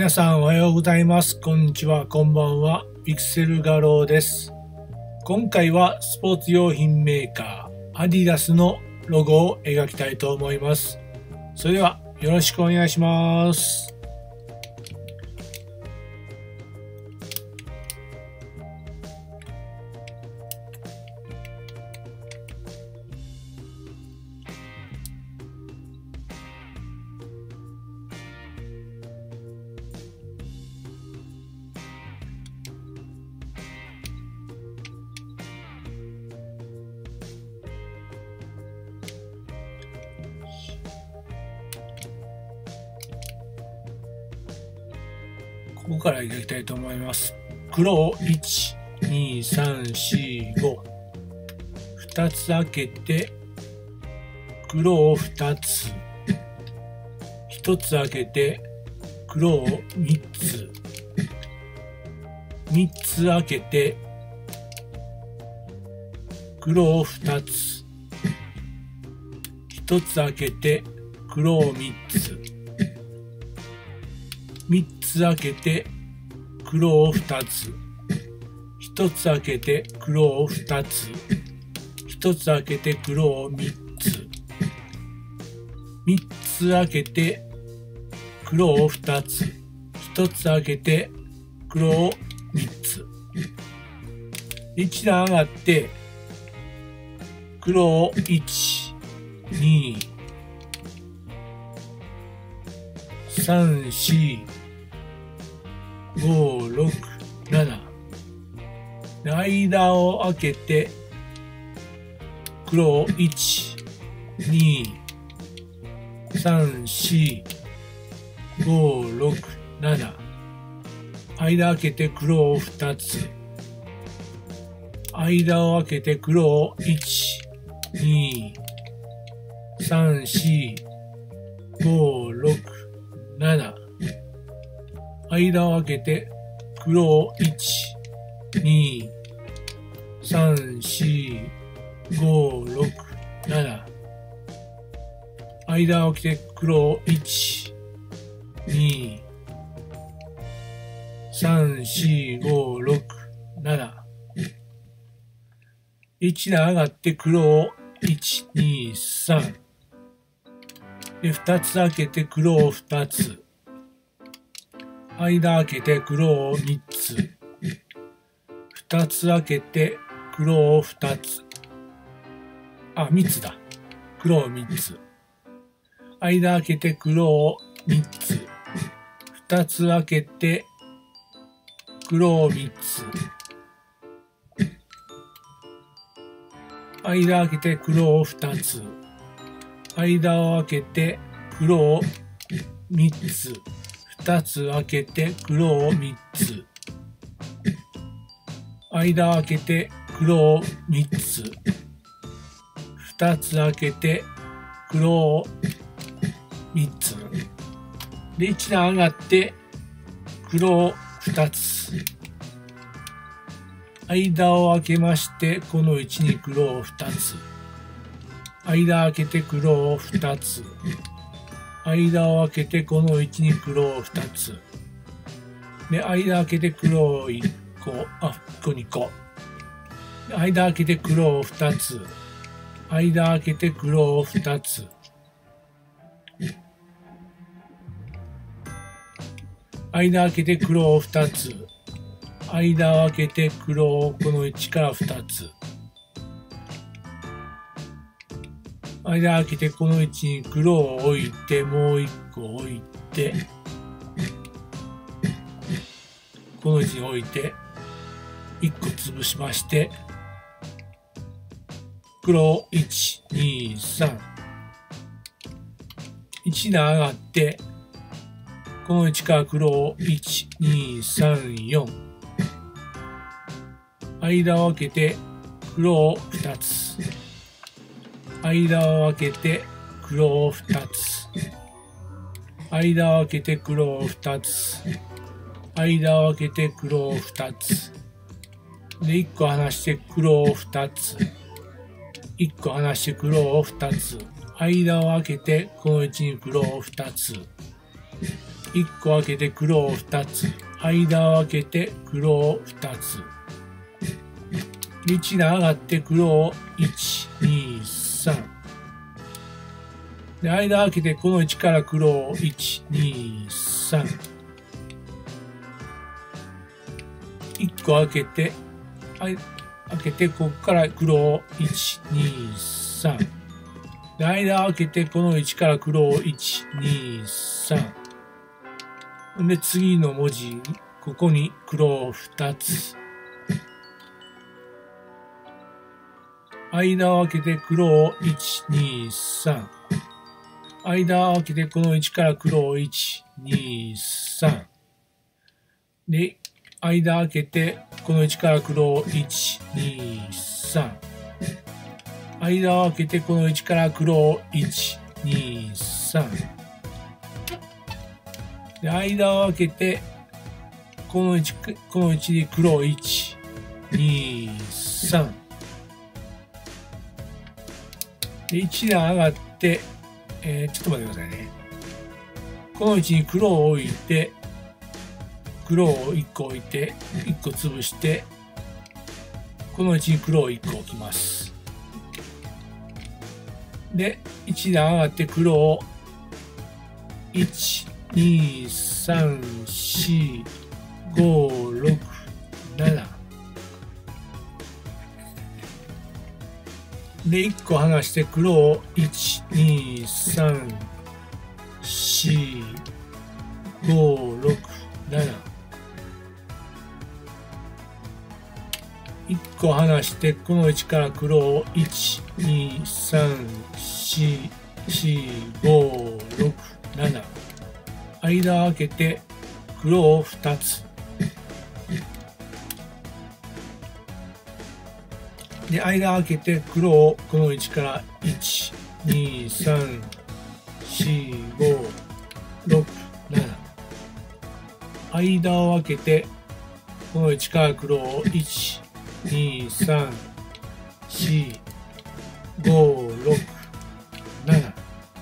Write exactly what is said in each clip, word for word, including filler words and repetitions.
皆さんおはようございます。こんにちは、こんばんは。ピクセル画廊です。今回はスポーツ用品メーカーアディダスのロゴを描きたいと思います。それではよろしくお願いします。ここから描きたいと思います。黒をいち、に、さん、よん、ご。二つ開けて、黒を二つ。一つ開けて、黒を三つ。三つ開けて、黒を二つ。一つ開けて、黒を三つ。三つ開けて黒を二つ。一つ開けて黒を二つ。一つ開けて黒を三つ。三つ開けて黒を二つ。一つ開けて黒を三つ。一段上がって黒をいち、に、さん、よん、ご、ろく、なな。間を開けて、黒をいち、に、さん、よん、ご、ろく、なな。間開けて黒をふたつ。間を開けて黒をいち、に、さん、よん、ご、ろく、なな。間を開けて黒をいち、に、さん、よん、ご、ろく、なな。間を開けて黒をいち、に、さん、よん、ご、ろく、なな。一段上がって黒をいち、に、さん。で、二つ開けて黒を二つ。間開けて黒を三つ。二つ開けて黒を二つ。あ、三つだ。黒を三つ。間開けて黒を三つ。二つ開けて黒を三つ。間開けて黒を二つ。間を開けて黒を三つ。二つ開けて黒を三つ。間開けて黒を三つ。二つ開けて黒を三つ。で、一段上がって黒を二つ。間を開けまして、この位置に黒を二つ。間開けて黒を二つ。間を開けてこの位置に黒を二つ。で、間開けて黒を一個、あ、一個二個。間開けて黒を二つ。間開けて黒を二つ。間開けて黒を二つ。間を開けて黒をこの位置から二つ。間開けてこの位置に黒を置いて、もう一個置いて、この位置に置いて、一個潰しまして、黒をいち、に、さん。一段上がって、この位置から黒をいち、に、さん、よん。間を開けて黒をふたつ。間を開けて黒をふたつ。間を開けて黒をふたつ。間を開けて黒をふたつ。で、いっこ離して黒をふたつ。いっこ離して黒をふたつ。間を開けてこの位置に黒をふたつ。 いっこ開けて黒をふたつ。間を開けて黒をふたつ。で、いち段上がって黒をいち、に、さん。で、間開けてこのいちから黒をいち、に、さん。いっこ開けて、開けてここから黒をいち、に、さん。で、間開けてこのいちから黒をいち、に、さん。で、次の文字、ここに黒をふたつ。間を開けて黒をいち、に、さん。間を開けてこのいちから黒をいち、に、さん。で、間開けてこのいちから黒をいち、に、さん。間を開けてこのいちから黒をいち、に、さん。で、間を開けてこのいち、このいちに黒をいち、に、さん。で、いち段上がって、えー、ちょっと待ってくださいね。この位置に黒を置いて、黒をいっこ置いて、いっこ潰して、この位置に黒をいっこ置きます。で、いち段上がって黒をいち、に、さん、よん、ご、ろく、なな。で、いっこ離して黒をいち、に、さん、よん、ご、ろく、なな。いっこ離してこのいちから黒をいち、に、さん、よん、ご、ろく、なな。間を開けて黒をふたつ。で、間開けて黒をこのいちからいち、に、さん、よん、ご、ろく、なな。間を開けてこのいちから黒をいち、に、さん、よん、ご、ろく、なな。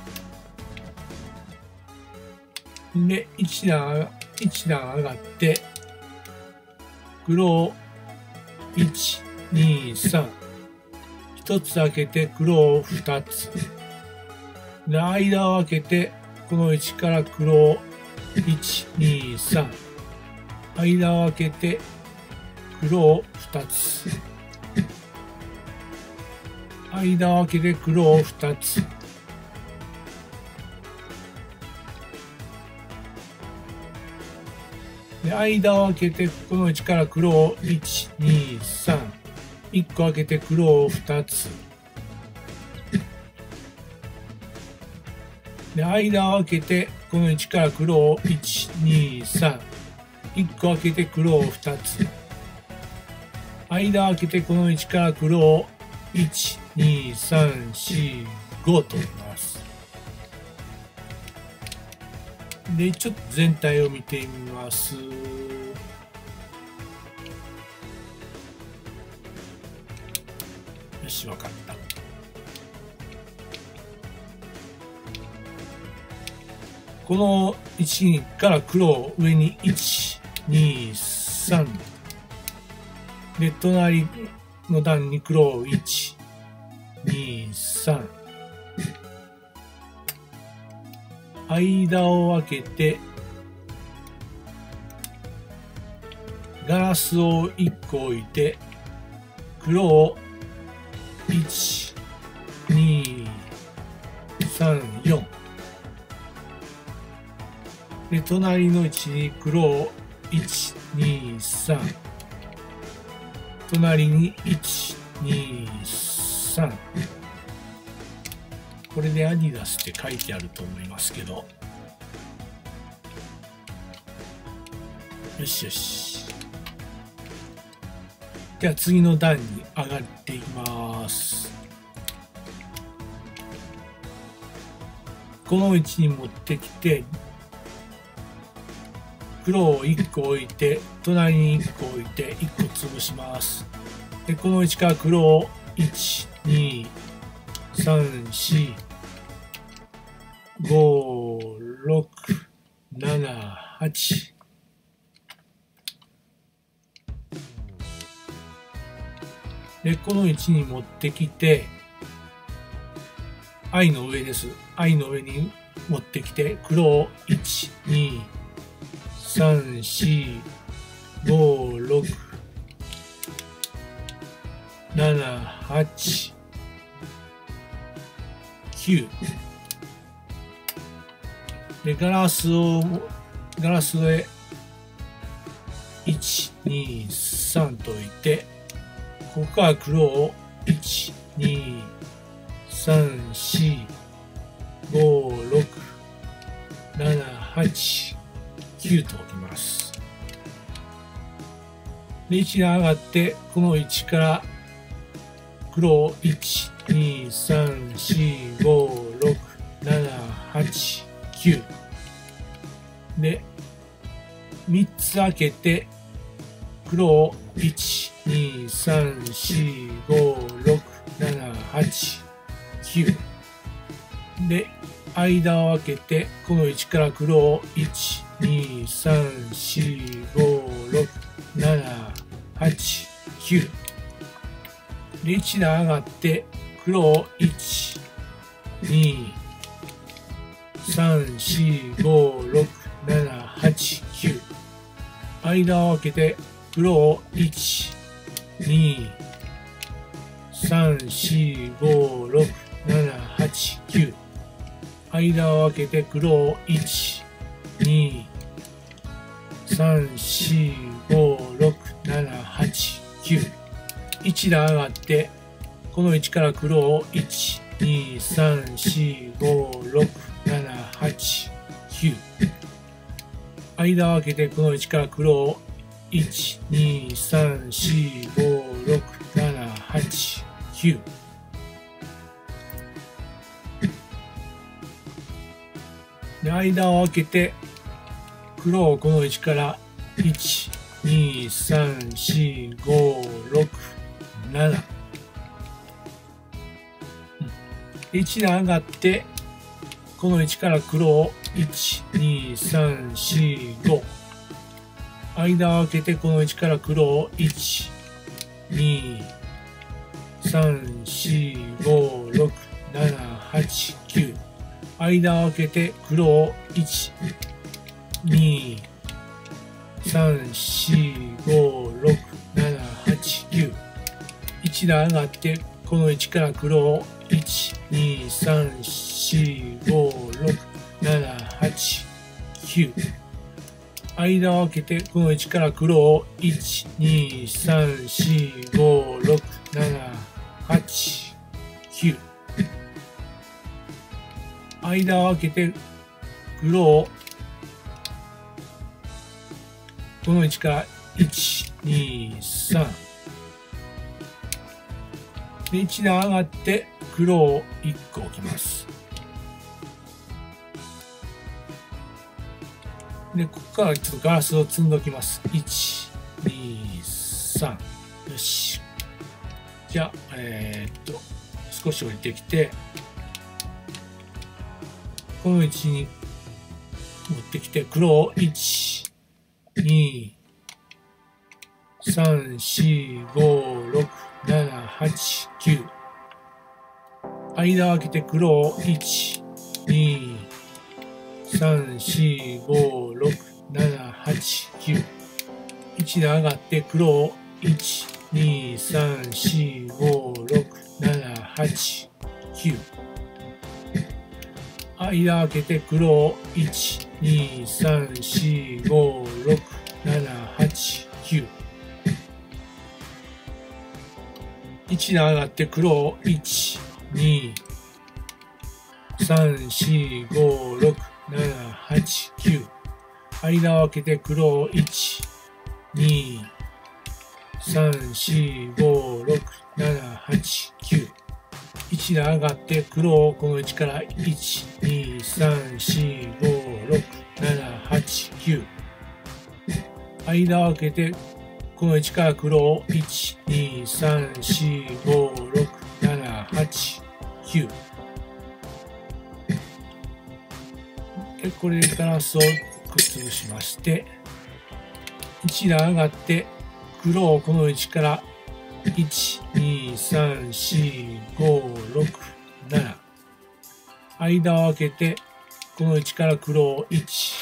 で、いち段、いち段上がって黒をいち、に、さん。一つ開けて黒を二つ。で、間を開けて、このいちから黒をいち、に、さん。間を開けて黒を二つ。間を開けて黒を二つ。で、間を開けて、このいちから黒をいち、に、さん。いっこ開けて黒をふたつ。で、間を開けて、このいちから黒をいち、に、さん。いっこ開けて黒をふたつ。間を開けて、このいちから黒をいち、に、さん、よん、ごと取ります。で、ちょっと全体を見てみます。よし、わかった。このいちから黒を上にいち、に、さん。で、隣の段に黒をいち、に、さん。間を開けて、ガラスをいっこ置いて、黒をいち、に、さん、よん。で、隣の位置に黒をいち、に、さん。隣にいち、に、さん。これでアディダスって書いてあると思いますけど。よしよし。では次の段に上がっていきます。この位置に持ってきて、黒をいっこ置いて、隣にいっこ置いて、いっこ潰します。で、この位置から黒をいち、に、さん、よん、ご、ろく、 なな、はち。で、この位置に持ってきて、i の上です。i の上に持ってきて、黒をいち、に、さん、よん、ご、ろく、なな、はち、きゅう。で、ガラスを、ガラスへいち、に、さんと置いて、ここから黒をいち、に、さん、よん、ご、ろく、なな、はち、きゅうと置きます。で、いちが上がって、このいちから黒をいち、に、さん、よん、ご、ろく、なな、はち、きゅう。で、みっつ開けて、黒をいち、に、さん、よん、ご、ろく、なな、はち、きゅう。で、間を開けて、このいちから黒をいち、に、さん、よん、ご、ろく、なな、はち、きゅう。で、いち段上がって、黒をいち、に、さん、よん、ご、ろく、なな、はち、きゅう。間を開けて、黒をいち、に、さん、よん、ご、ろく、なな、はち、きゅう。間を開けて黒をいち、に、さん、よん、ご、ろく、なな、はち、きゅう。いち段上がって、このいちから黒をいち、に、さん、よん、ご、ろく、なな、はち、きゅう。間を開けて、このいちから黒をいち、に、さん、よん、ご、ろく、なな、はち、きゅう。で、間を開けて、黒をこのいちからいち、に、さん、よん、ご、ろく、なな。いち段上がって、このいちから黒をいち、に、さん、よん、ご。間を開けて、このいちから黒をいち、に、さん、よん、ご、ろく、なな、はち、きゅう。間を開けて黒をいち、に、さん、よん、ご、ろく、なな、はち、きゅう。いち段上がってこのいちから黒をいち、に、さん、よん、ご、ろく、なな、はち、きゅう。間を開けてこのいちから黒をいち、に、さん、よん、ご、ろく、なな、はち、きゅう。間を開けて黒をこのいちからいち、に、さん。で、いち段上がって黒をいっこ置きます。で、ここからちょっとガラスを積んでおきます。いち、に、さん。よし。じゃあ、えー、っと、少し降りてきて、この位置に持ってきて、黒をいち、に、さん、よん、ご、ろく、なな、はち、きゅう。間を開けて黒をいち、に、さん、よん、ご、ろく、なな、はち、きゅう。いち段上がって黒をいち、に、さん、よん、ご、ろく、なな、はち、きゅう。間開けて黒をいち、に、さん、よん、ご、ろく、なな、はち、きゅう。いち段上がって黒をいち、に、さん、よん、ご、ろく、なな、はち、きゅう。間を開けて黒をいち、に、さん、よん、ご、ろく、なな、はち、きゅう。いち段上がって黒をこのいちからいち、に、さん、よん、ご、ろく、なな、はち、きゅう。間を開けてこのいちから黒をいち、に、さん、よん、ご、ろく、なな、はち、きゅう。で、これでガラスをここく潰しまして、いち段上がって黒をこの位置からいち、に、さん、よん、ご、ろく、なな。間を空けてこの位置から黒をいち、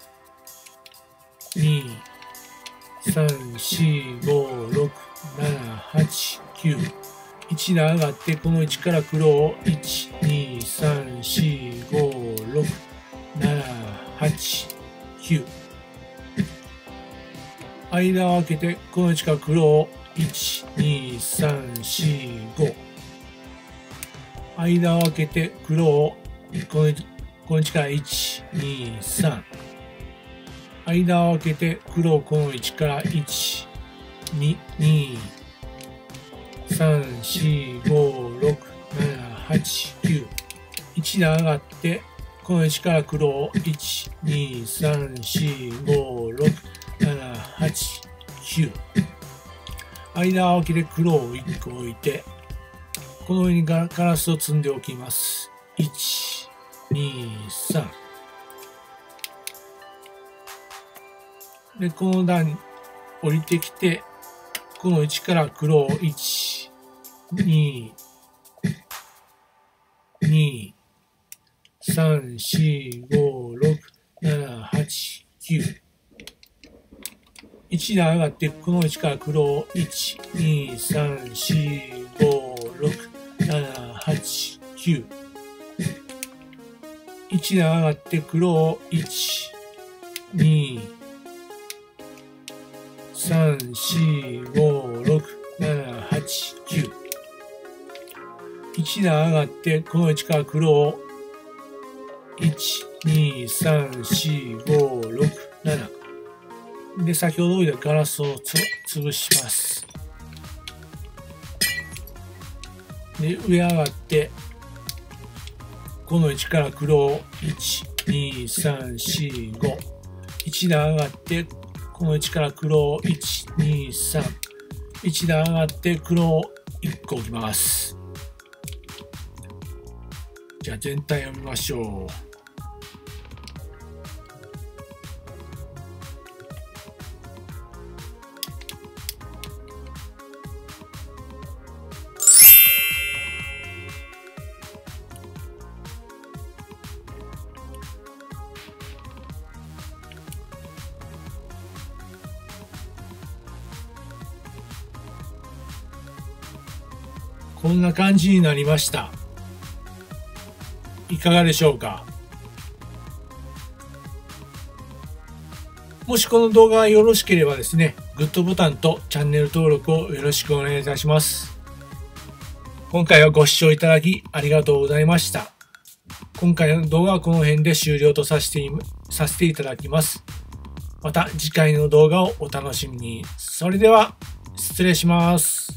に、さん、よん、ご、ろく、なな、はち、きゅう。いち段上がってこの位置から黒をいち、に、さん、よん、ご、ろく、なな、はち、きゅう。間を空けてこの位置から黒をいち、に、さん、よん、ご。間を空けて黒をこのこの位置からいち、に、さん。間を空けて黒をこの位置からいち、に、に、さん、よん、ご、ろく、なな、はち、きゅう。いち段上がってこの位置から黒をいち、に、さん、よん、ご、ろく、なな、はち、きゅう。間を空けて黒をいっこ置いてこの上にガラスを積んでおきます。いち、に、さん。で、この段に降りてきて、この位置から黒をいち、に、に、さん、よん、ご、ろく、なな、はち、きゅう。いち段上がってこの位置から黒をいち、に、さん、よん、ご、ろく、なな、はち、きゅう。いち段上がって黒をいち、に、さん、よん、ご、ろく、なな、はち、きゅう。いち段上がってこの位置から黒をいち、に、さん、よん、ご、ろく、なな。で、先ほど置いたガラスをつ潰します。で、上上がって、この位置から黒をいち、に、さん、よん、ご。いち段上がって、この位置から黒をいち、に、さん。いち段上がって黒をいっこ置きます。じゃあ全体を見ましょう。こんな感じになりました。いかがでしょうか。もしこの動画がよろしければですね、グッドボタンとチャンネル登録をよろしくお願いいたします。今回はご視聴いただきありがとうございました。今回の動画はこの辺で終了とさせて、させていただきます。また次回の動画をお楽しみに。それでは失礼します。